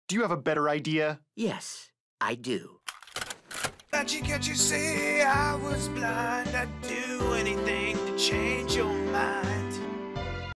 do you have a better idea? Yes, I do. Can't you see I was blind? I'd do anything to change your mind.